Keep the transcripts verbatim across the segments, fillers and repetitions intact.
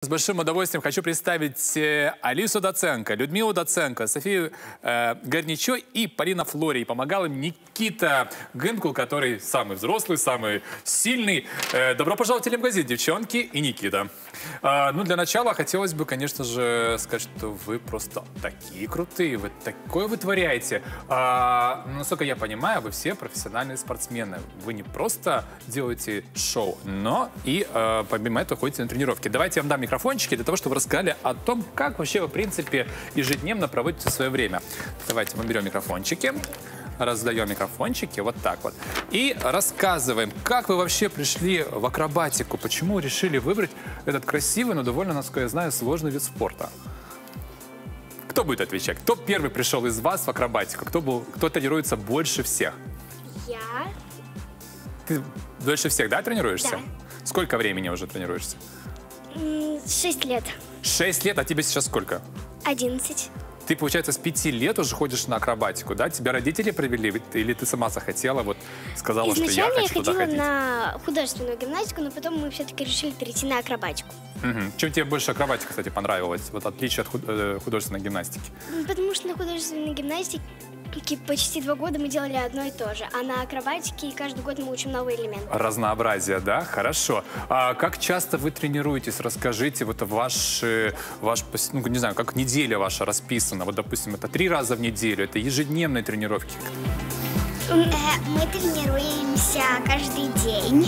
С большим удовольствием хочу представить э, Алису Доценко, Людмилу Доценко, Софию э, Горничо и Полина Флори. Помогал им Никита Гынкул, который самый взрослый, самый сильный. Э, добро пожаловать в телемагазин, девчонки и Никита. Э, ну, для начала хотелось бы, конечно же, сказать, что вы просто такие крутые, вы такое вытворяете. Э, насколько я понимаю, вы все профессиональные спортсмены. Вы не просто делаете шоу, но и э, помимо этого ходите на тренировки. Давайте я вам дам микрофон. Микрофончики для того, чтобы вы рассказали о том, как вообще вы, в принципе, ежедневно проводите свое время. Давайте мы берем микрофончики, раздаем микрофончики, вот так вот. И рассказываем, как вы вообще пришли в акробатику, почему решили выбрать этот красивый, но довольно, насколько я знаю, сложный вид спорта. Кто будет отвечать? Кто первый пришел из вас в акробатику? Кто, был, кто тренируется больше всех? Я. Ты дольше всех, да, тренируешься? Да. Сколько времени уже тренируешься? Шесть лет. Шесть лет, а тебе сейчас сколько? Одиннадцать. Ты, получается, с пяти лет уже ходишь на акробатику, да? Тебя родители привели или ты сама захотела, вот сказала, что я хочу туда ходить? Изначально я ходила на художественную гимнастику, но потом мы все-таки решили перейти на акробатику. Угу. Чем тебе больше акробатика, кстати, понравилась? Вот отличие от худ э, художественной гимнастики. Потому что на художественной гимнастике почти два года мы делали одно и то же, а на акробатике каждый год мы учим новые элементы. Разнообразие, да? Хорошо. А как часто вы тренируетесь? Расскажите, вот ваш, ваш, ну, не знаю, как неделя ваша расписана. Вот, допустим, это три раза в неделю, это ежедневные тренировки. Мы тренируемся каждый день.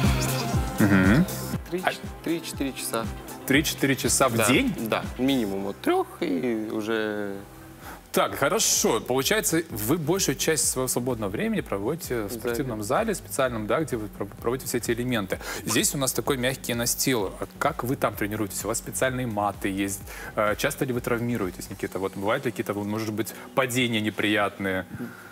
три-четыре часа. три-четыре часа в да, день? Да, минимум от трех и уже... Так, хорошо. Получается, вы большую часть своего свободного времени проводите в спортивном зале специальном, да, где вы проводите все эти элементы. Здесь у нас такой мягкий настил. Как вы там тренируетесь? У вас специальные маты есть. Часто ли вы травмируетесь, Никита? Вот бывают ли какие-то, может быть, падения неприятные?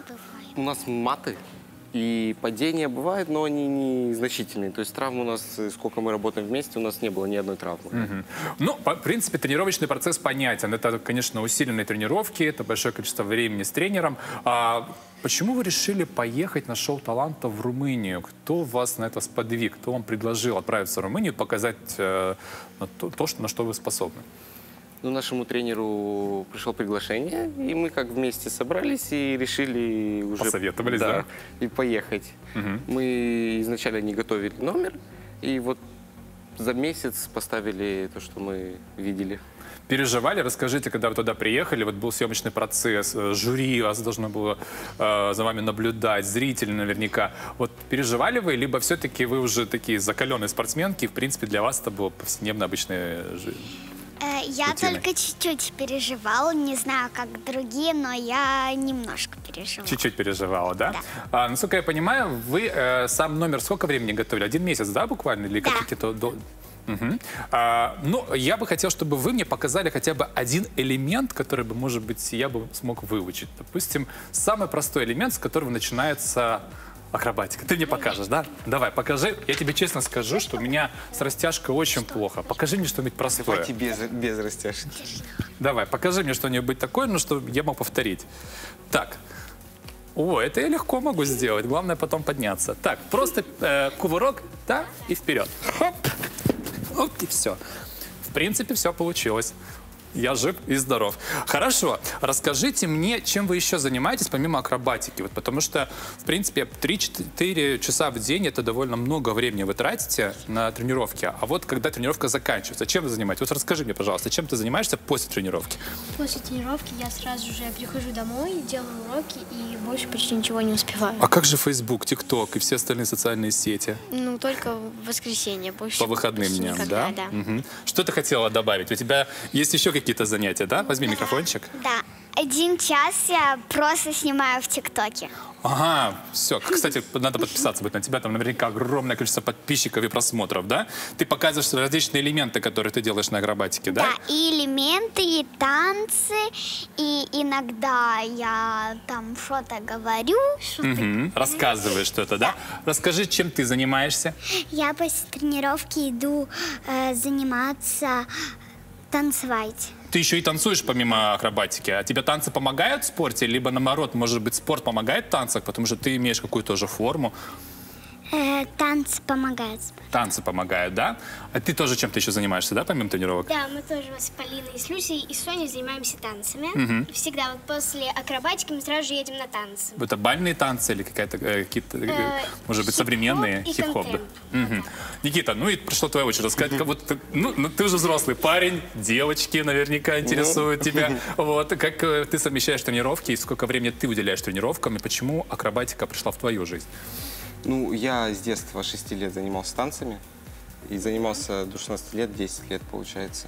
У нас маты. И падения бывают, но они незначительные. То есть травм у нас, сколько мы работаем вместе, у нас не было ни одной травмы. Угу. Ну, по, в принципе, тренировочный процесс понятен. Это, конечно, усиленные тренировки, это большое количество времени с тренером. А почему вы решили поехать на шоу талантов в Румынию? Кто вас на это сподвиг? Кто вам предложил отправиться в Румынию, показать э, то, то что, на что вы способны? Ну, нашему тренеру пришло приглашение, и мы как вместе собрались и решили уже... Посоветовались, да? Да, и поехать. Угу. Мы изначально не готовили номер, и вот за месяц поставили то, что мы видели. Переживали? Расскажите, когда вы туда приехали, вот был съемочный процесс, жюри вас должно было э, за вами наблюдать, зрители наверняка. Вот переживали вы, либо все-таки вы уже такие закаленные спортсменки, и, в принципе, для вас это было повседневно обычная жизнь? Я рутины. только чуть-чуть переживала, не знаю, как другие, но я немножко переживала. Чуть-чуть переживала, да? Да. А, насколько я понимаю, вы э, сам номер сколько времени готовили? Один месяц, да, буквально? Или да. какие-то до... Угу. А, ну, я бы хотел, чтобы вы мне показали хотя бы один элемент, который бы, может быть, я бы смог выучить. Допустим, самый простой элемент, с которого начинается акробатика. Ты мне покажешь, да? Давай, покажи. Я тебе честно скажу, что у меня с растяжкой очень плохо. Покажи мне что-нибудь простое. Давайте без, без растяжки. Давай, покажи мне что-нибудь такое, ну, что я мог повторить. Так. О, это я легко могу сделать. Главное потом подняться. Так, просто э, кувырок, да, и вперед. Хоп. Оп, и все. В принципе, все получилось. Я жив и здоров. Хорошо. Расскажите мне, чем вы еще занимаетесь, помимо акробатики? Вот потому что, в принципе, три-четыре часа в день — это довольно много времени вы тратите на тренировки. А вот когда тренировка заканчивается, чем вы занимаетесь? Вот расскажи мне, пожалуйста, чем ты занимаешься после тренировки? После тренировки я сразу же прихожу домой, делаю уроки и больше почти ничего не успеваю. А как же Facebook, TikTok и все остальные социальные сети? Ну, только в воскресенье. Больше По выходным дням, да? да. Угу. Что ты хотела добавить? У тебя есть еще какие-то занятия, да? Возьми микрофончик. Да. Один час я просто снимаю в ТикТоке. Ага, все. Кстати, надо подписаться будет на тебя. Там наверняка огромное количество подписчиков и просмотров, да? Ты показываешь различные элементы, которые ты делаешь на акробатике, да? Да, и элементы, и танцы, и иногда я там что-то говорю. Что-то... Угу. Рассказываешь что-то, да? Расскажи, чем ты занимаешься? Я после тренировки иду э, заниматься танцевать. Ты еще и танцуешь помимо акробатики. А тебе танцы помогают в спорте? Либо наоборот, может быть, спорт помогает в танцах, потому что ты имеешь какую-то уже форму? Э, танцы помогают. Танцы помогают, да? А ты тоже чем-то еще занимаешься, да, помимо тренировок? Да, мы тоже с Полиной, и с Люсей, и с Соней занимаемся танцами. И всегда вот после акробатики мы сразу же едем на танцы. Это бальные танцы или какая-то, э, какие-то, э, Э, может быть, хип-хоп современные? и Хип-хоп, да? контемп. Мгм. Никита, ну и пришло твоя очередь рассказать, как вот, ты- ну, ну, ты уже взрослый парень, девочки наверняка интересуют тебя. Вот, как э, ты совмещаешь тренировки и сколько времени ты уделяешь тренировкам, и почему акробатика пришла в твою жизнь? Ну, я с детства, шести лет занимался танцами. И занимался до шестнадцати лет, десять лет, получается.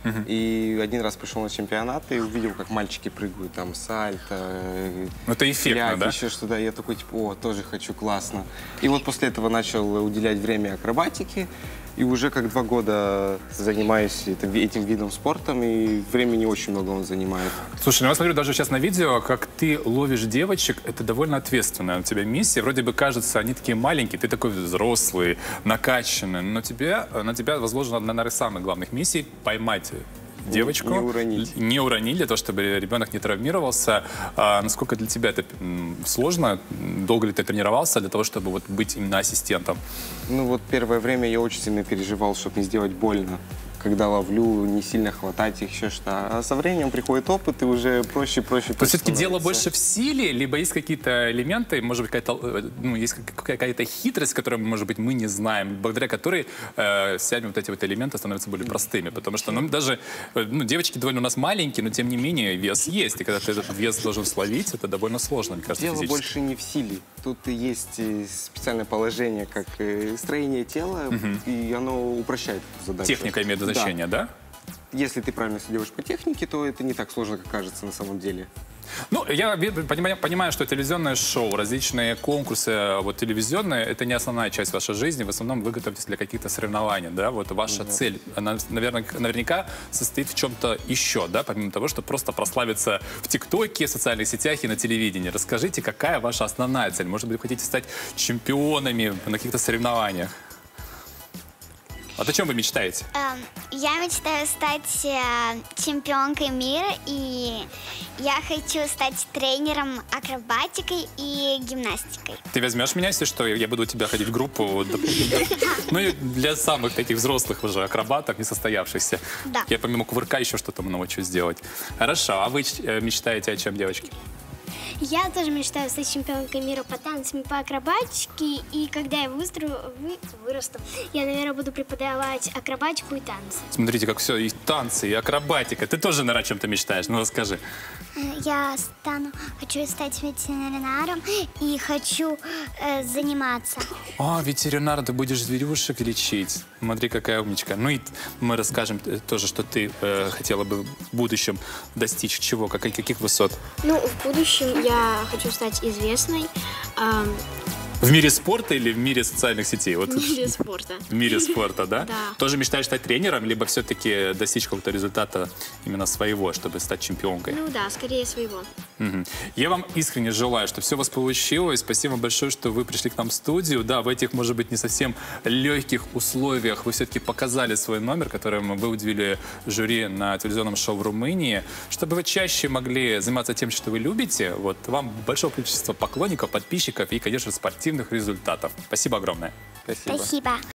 И один раз пришел на чемпионат и увидел, как мальчики прыгают, там, сальто, э, Ну, это эффектно, фляги, да? еще что-то. Я такой, типа, о, тоже хочу, классно. И вот после этого начал уделять время акробатике. И уже как два года занимаюсь этим, этим видом спорта, и времени очень много он занимает. Слушай, ну я смотрю даже сейчас на видео, как ты ловишь девочек, это довольно ответственная у тебя миссия. Вроде бы кажется, они такие маленькие, ты такой взрослый, накачанный, но тебе, на тебя возложена одна из самых главных миссий — поймать девочку. Не уронить. Не уронить, для того, чтобы ребенок не травмировался. А насколько для тебя это м, сложно? Долго ли ты тренировался для того, чтобы вот быть именно ассистентом? Ну вот первое время я очень сильно переживал, чтобы не сделать больно. Когда ловлю, не сильно хватать их, еще что. А со временем приходит опыт, и уже проще, проще. То есть все-таки дело больше в силе, либо есть какие-то элементы, может быть, какая-то, э, ну, есть какая-то хитрость, которую, может быть, мы не знаем, благодаря которой э, сами вот эти вот элементы становятся более простыми. Потому что, ну, даже, э, ну, девочки довольно у нас маленькие, но тем не менее вес есть. И когда ты этот вес должен словить, это довольно сложно, мне кажется, Дело физически. больше не в силе. Тут и есть э, специальное положение, как э, строение тела, и оно упрощает эту задачу. Техника имеет значение, да? Если ты правильно все делаешь по технике, то это не так сложно, как кажется на самом деле. Ну, я ви- понимаю, понимаю, что телевизионное шоу, различные конкурсы, вот телевизионные, это не основная часть вашей жизни. В основном вы готовитесь для каких-то соревнований, да? Вот ваша цель, она, наверное, наверняка состоит в чем-то еще, да? Помимо того, что просто прославиться в ТикТоке, в социальных сетях и на телевидении. Расскажите, какая ваша основная цель? Может быть, вы хотите стать чемпионами на каких-то соревнованиях? Вот о чем вы мечтаете? Эм, я мечтаю стать э, чемпионкой мира, и я хочу стать тренером акробатикой и гимнастикой. Ты возьмешь меня, если что, я буду у тебя ходить в группу, вот, ну и для самых таких взрослых уже акробатов, несостоявшихся. Да. Я помимо кувырка еще что-то научу сделать. Хорошо, а вы э, мечтаете о чем, девочки? Я тоже мечтаю стать чемпионкой мира по танцам и по акробатике. И когда я вырасту, вы, вырасту, я, наверное, буду преподавать акробатику и танцы. Смотрите, как все, и танцы, и акробатика. Ты тоже, наверное, о чем-то мечтаешь? Ну, расскажи. Э, Я стану, хочу стать ветеринаром и хочу э, заниматься. А, ветеринар, ты будешь зверюшек лечить. Смотри, какая умничка. Ну и мы расскажем э, тоже, что ты э, хотела бы в будущем достичь чего, как, каких высот. Ну, в будущем я хочу стать известной эм, В мире спорта или в мире социальных сетей? Вот в мире спорта. в мире спорта, да? Да. Тоже мечтаешь стать тренером, либо все-таки достичь какого-то результата именно своего, чтобы стать чемпионкой? Ну да, скорее своего. Мгм. Я вам искренне желаю, чтобы все у вас получилось. Спасибо большое, что вы пришли к нам в студию. Да, в этих, может быть, не совсем легких условиях вы все-таки показали свой номер, которым вы удивили жюри на телевизионном шоу в Румынии. Чтобы вы чаще могли заниматься тем, что вы любите, вот вам большое количество поклонников, подписчиков и, конечно, спортивных результатов. Спасибо огромное. Спасибо. Спасибо.